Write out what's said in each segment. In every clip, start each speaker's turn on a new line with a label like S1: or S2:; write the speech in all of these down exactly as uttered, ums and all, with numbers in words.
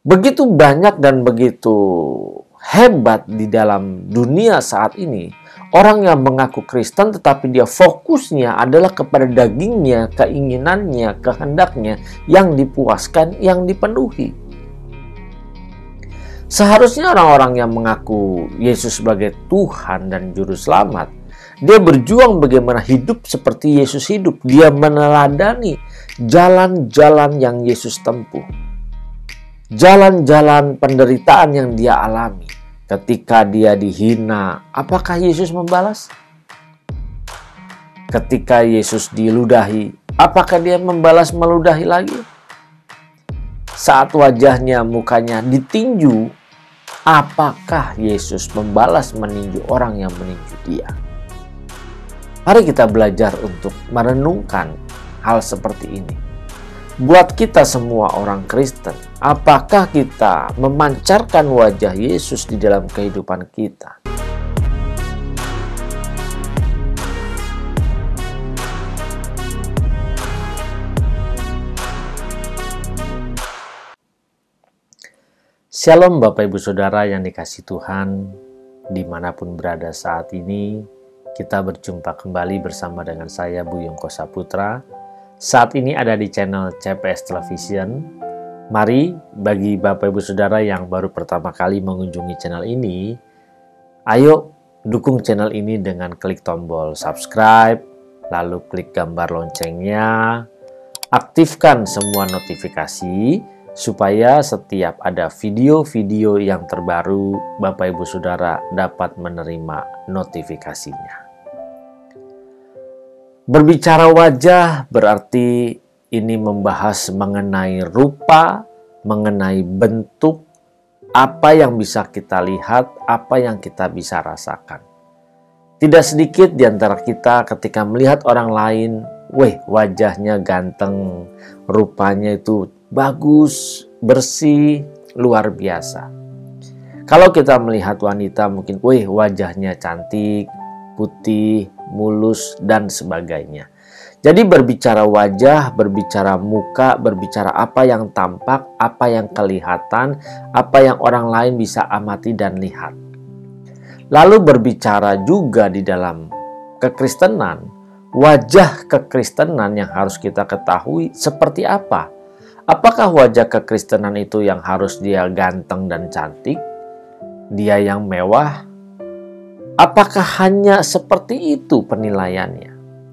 S1: Begitu banyak dan begitu hebat di dalam dunia saat ini orang yang mengaku Kristen tetapi dia fokusnya adalah kepada dagingnya, keinginannya, kehendaknya yang dipuaskan, yang dipenuhi. Seharusnya orang-orang yang mengaku Yesus sebagai Tuhan dan Juru Selamat, dia berjuang bagaimana hidup seperti Yesus hidup. Dia meneladani jalan-jalan yang Yesus tempuh. Jalan-jalan penderitaan yang dia alami. Ketika dia dihina, apakah Yesus membalas? Ketika Yesus diludahi, apakah dia membalas meludahi lagi? Saat wajahnya, mukanya ditinju, apakah Yesus membalas meninju orang yang meninju dia? Mari kita belajar untuk merenungkan hal seperti ini. Buat kita semua orang Kristen, apakah kita memancarkan wajah Yesus di dalam kehidupan kita? Shalom Bapak Ibu Saudara yang dikasihi Tuhan, dimanapun berada saat ini, kita berjumpa kembali bersama dengan saya Buyung Kosa Putra. Saat ini ada di channel C P S Television. Mari bagi Bapak Ibu Saudara yang baru pertama kali mengunjungi channel ini, ayo dukung channel ini dengan klik tombol subscribe, lalu klik gambar loncengnya, aktifkan semua notifikasi, supaya setiap ada video-video yang terbaru, Bapak Ibu Saudara dapat menerima notifikasinya. Berbicara wajah berarti ini membahas mengenai rupa, mengenai bentuk, apa yang bisa kita lihat, apa yang kita bisa rasakan. Tidak sedikit di antara kita ketika melihat orang lain, weh wajahnya ganteng, rupanya itu bagus, bersih, luar biasa. Kalau kita melihat wanita mungkin, weh wajahnya cantik, putih, mulus, dan sebagainya. Jadi berbicara wajah, berbicara muka, berbicara apa yang tampak, apa yang kelihatan, apa yang orang lain bisa amati dan lihat. Lalu berbicara juga di dalam kekristenan, wajah kekristenan yang harus kita ketahui seperti apa? Apakah wajah kekristenan itu yang harus dia ganteng dan cantik? Dia yang mewah? Apakah hanya seperti itu penilaiannya?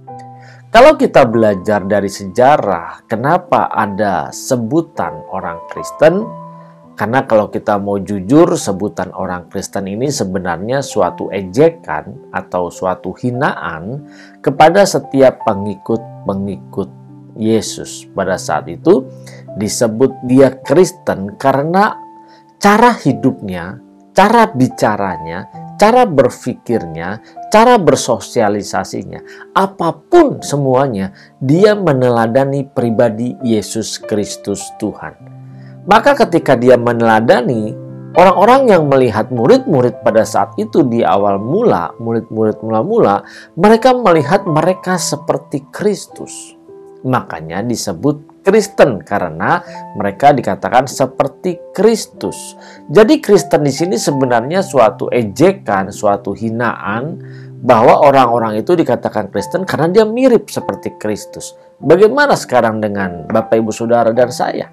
S1: Kalau kita belajar dari sejarah, kenapa ada sebutan orang Kristen? Karena kalau kita mau jujur, sebutan orang Kristen ini sebenarnya suatu ejekan atau suatu hinaan kepada setiap pengikut-pengikut Yesus. Pada saat itu disebut dia Kristen karena cara hidupnya, cara bicaranya, cara berpikirnya, cara bersosialisasinya, apapun semuanya, dia meneladani pribadi Yesus Kristus Tuhan. Maka ketika dia meneladani, orang-orang yang melihat murid-murid pada saat itu di awal mula, murid-murid mula-mula, mereka melihat mereka seperti Kristus. Makanya disebut Kristen karena mereka dikatakan seperti Kristus. Jadi Kristen di sini sebenarnya suatu ejekan, suatu hinaan bahwa orang-orang itu dikatakan Kristen karena dia mirip seperti Kristus. Bagaimana sekarang dengan Bapak Ibu Saudara dan saya?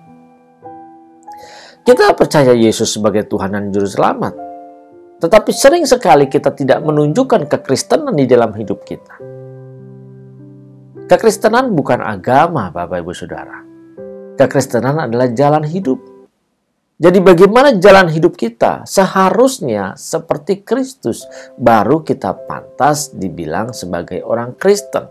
S1: Kita percaya Yesus sebagai Tuhan dan Juru Selamat. Tetapi sering sekali kita tidak menunjukkan kekristenan di dalam hidup kita. Kekristenan bukan agama, Bapak Ibu Saudara. Kekristenan adalah jalan hidup. Jadi bagaimana jalan hidup kita? Seharusnya seperti Kristus, baru kita pantas dibilang sebagai orang Kristen.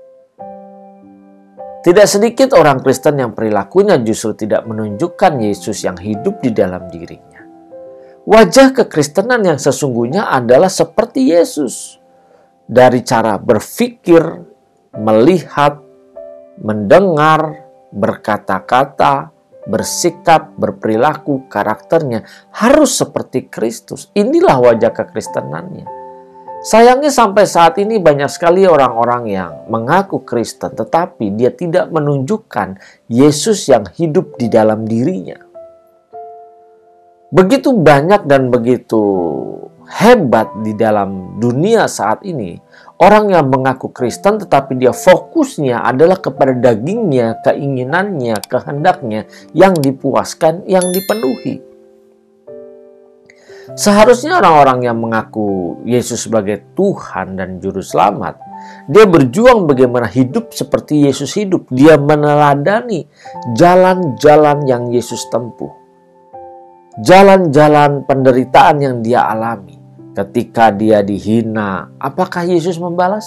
S1: Tidak sedikit orang Kristen yang perilakunya justru tidak menunjukkan Yesus yang hidup di dalam dirinya. Wajah kekristenan yang sesungguhnya adalah seperti Yesus. Dari cara berpikir, melihat, mendengar, berkata-kata, bersikap, berperilaku, karakternya harus seperti Kristus. Inilah wajah kekristenannya. Sayangnya sampai saat ini banyak sekali orang-orang yang mengaku Kristen tetapi dia tidak menunjukkan Yesus yang hidup di dalam dirinya. Begitu banyak dan begitu hebat di dalam dunia saat ini orang yang mengaku Kristen tetapi dia fokusnya adalah kepada dagingnya, keinginannya, kehendaknya yang dipuaskan, yang dipenuhi. Seharusnya orang-orang yang mengaku Yesus sebagai Tuhan dan Juru Selamat, dia berjuang bagaimana hidup seperti Yesus hidup. Dia meneladani jalan-jalan yang Yesus tempuh. Jalan-jalan penderitaan yang dia alami. Ketika dia dihina, apakah Yesus membalas?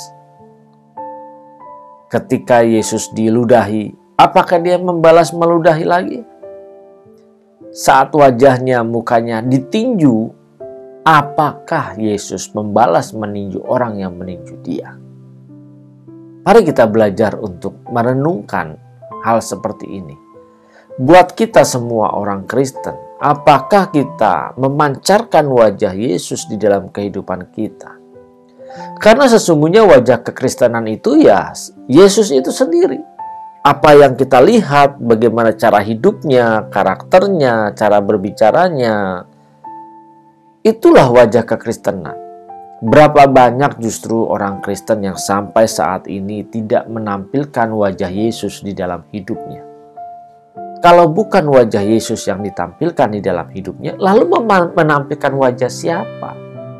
S1: Ketika Yesus diludahi, apakah dia membalas meludahi lagi? Saat wajahnya, mukanya ditinju, apakah Yesus membalas meninju orang yang meninju dia? Mari kita belajar untuk merenungkan hal seperti ini. Buat kita semua orang Kristen, apakah kita memancarkan wajah Yesus di dalam kehidupan kita? Karena sesungguhnya wajah kekristenan itu ya Yesus itu sendiri. Apa yang kita lihat, bagaimana cara hidupnya, karakternya, cara berbicaranya, itulah wajah kekristenan. Berapa banyak justru orang Kristen yang sampai saat ini tidak menampilkan wajah Yesus di dalam hidupnya. Kalau bukan wajah Yesus yang ditampilkan di dalam hidupnya, lalu menampilkan wajah siapa?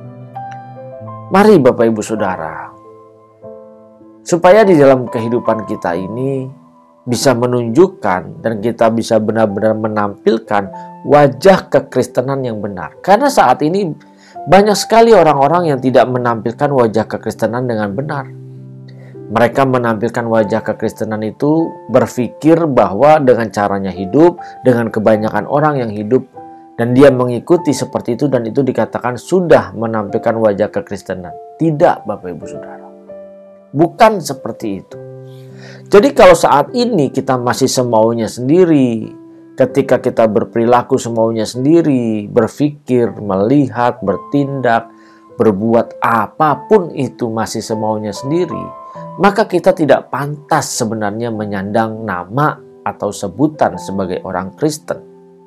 S1: Mari Bapak Ibu Saudara, supaya di dalam kehidupan kita ini bisa menunjukkan dan kita bisa benar-benar menampilkan wajah kekristenan yang benar. Karena saat ini banyak sekali orang-orang yang tidak menampilkan wajah kekristenan dengan benar. Mereka menampilkan wajah kekristenan itu berpikir bahwa dengan caranya hidup, dengan kebanyakan orang yang hidup, dan dia mengikuti seperti itu, dan itu dikatakan sudah menampilkan wajah kekristenan. Tidak, Bapak Ibu Saudara. Bukan seperti itu. Jadi kalau saat ini kita masih semaunya sendiri, ketika kita berperilaku semaunya sendiri, berpikir, melihat, bertindak, berbuat apapun itu masih semaunya sendiri, maka kita tidak pantas sebenarnya menyandang nama atau sebutan sebagai orang Kristen.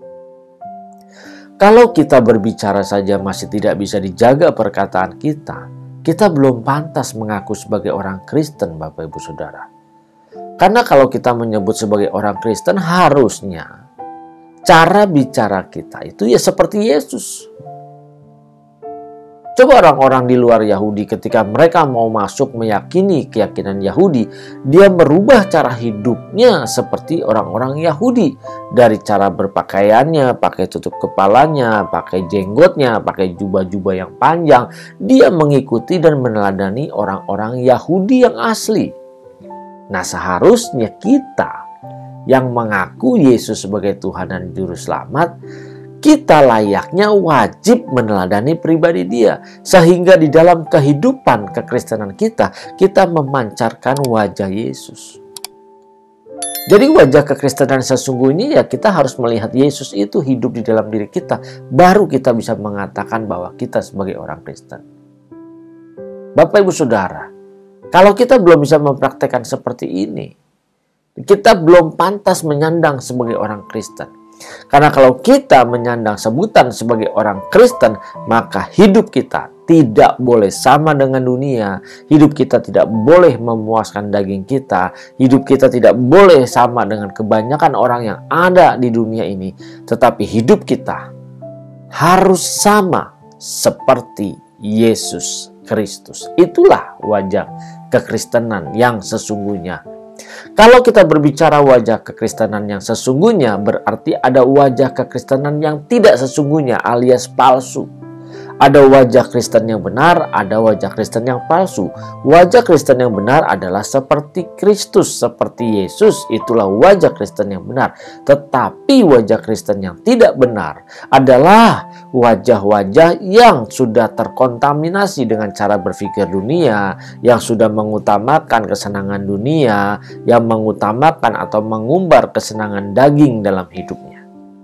S1: Kalau kita berbicara saja masih tidak bisa dijaga perkataan kita, kita belum pantas mengaku sebagai orang Kristen, Bapak Ibu Saudara. Karena kalau kita menyebut sebagai orang Kristen, harusnya cara bicara kita itu ya seperti Yesus. Coba orang-orang di luar Yahudi ketika mereka mau masuk meyakini keyakinan Yahudi, dia merubah cara hidupnya seperti orang-orang Yahudi. Dari cara berpakaiannya, pakai tutup kepalanya, pakai jenggotnya, pakai jubah-jubah yang panjang. Dia mengikuti dan meneladani orang-orang Yahudi yang asli. Nah, seharusnya kita yang mengaku Yesus sebagai Tuhan dan Juru Selamat, kita layaknya wajib meneladani pribadi dia. Sehingga di dalam kehidupan kekristenan kita, kita memancarkan wajah Yesus. Jadi wajah kekristenan sesungguhnya ya kita harus melihat Yesus itu hidup di dalam diri kita. Baru kita bisa mengatakan bahwa kita sebagai orang Kristen. Bapak Ibu Saudara, kalau kita belum bisa mempraktekkan seperti ini, kita belum pantas menyandang sebagai orang Kristen. Karena kalau kita menyandang sebutan sebagai orang Kristen, maka hidup kita tidak boleh sama dengan dunia. Hidup kita tidak boleh memuaskan daging kita. Hidup kita tidak boleh sama dengan kebanyakan orang yang ada di dunia ini. Tetapi hidup kita harus sama seperti Yesus Kristus. Itulah wajah kekristenan yang sesungguhnya. Kalau kita berbicara wajah kekristenan yang sesungguhnya, berarti ada wajah kekristenan yang tidak sesungguhnya alias palsu. Ada wajah Kristen yang benar, ada wajah Kristen yang palsu. Wajah Kristen yang benar adalah seperti Kristus, seperti Yesus. Itulah wajah Kristen yang benar. Tetapi wajah Kristen yang tidak benar adalah wajah-wajah yang sudah terkontaminasi dengan cara berpikir dunia, yang sudah mengutamakan kesenangan dunia, yang mengutamakan atau mengumbar kesenangan daging dalam hidupnya.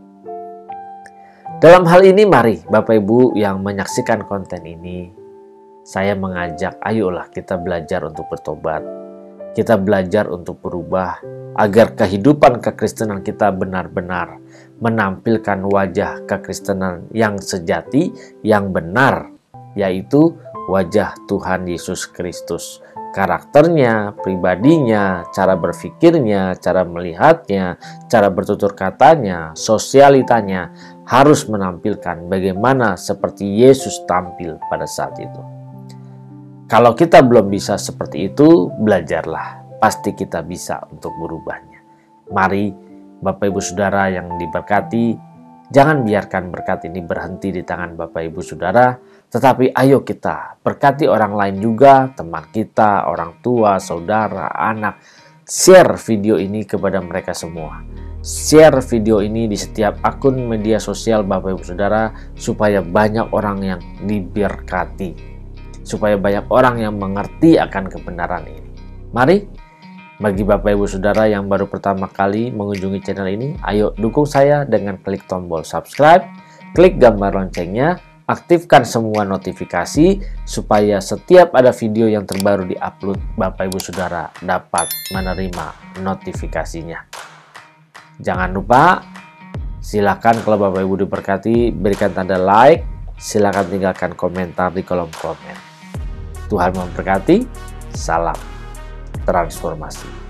S1: Dalam hal ini mari Bapak Ibu yang menyaksikan konten ini, saya mengajak ayolah kita belajar untuk bertobat. Kita belajar untuk berubah. agar kehidupan kekristenan kita benar-benar menampilkan wajah kekristenan yang sejati, yang benar, yaitu wajah Tuhan Yesus Kristus. Karakternya, pribadinya, cara berpikirnya, cara melihatnya, cara bertutur katanya, sosialitanya harus menampilkan bagaimana seperti Yesus tampil pada saat itu. Kalau kita belum bisa seperti itu, belajarlah. Pasti kita bisa untuk berubahnya. Mari Bapak Ibu Saudara yang diberkati, jangan biarkan berkat ini berhenti di tangan Bapak Ibu Saudara, tetapi ayo kita berkati orang lain juga, teman kita, orang tua, saudara, anak. Share video ini kepada mereka semua. Share video ini di setiap akun media sosial Bapak Ibu Saudara, supaya banyak orang yang diberkati, supaya banyak orang yang mengerti akan kebenaran ini. Mari, bagi Bapak Ibu Saudara yang baru pertama kali mengunjungi channel ini, ayo dukung saya dengan klik tombol subscribe, klik gambar loncengnya, aktifkan semua notifikasi supaya setiap ada video yang terbaru diupload, Bapak Ibu Saudara dapat menerima notifikasinya. Jangan lupa, silakan kalau Bapak Ibu diberkati, berikan tanda like, silakan tinggalkan komentar di kolom komen. Tuhan memberkati, salam transformasi.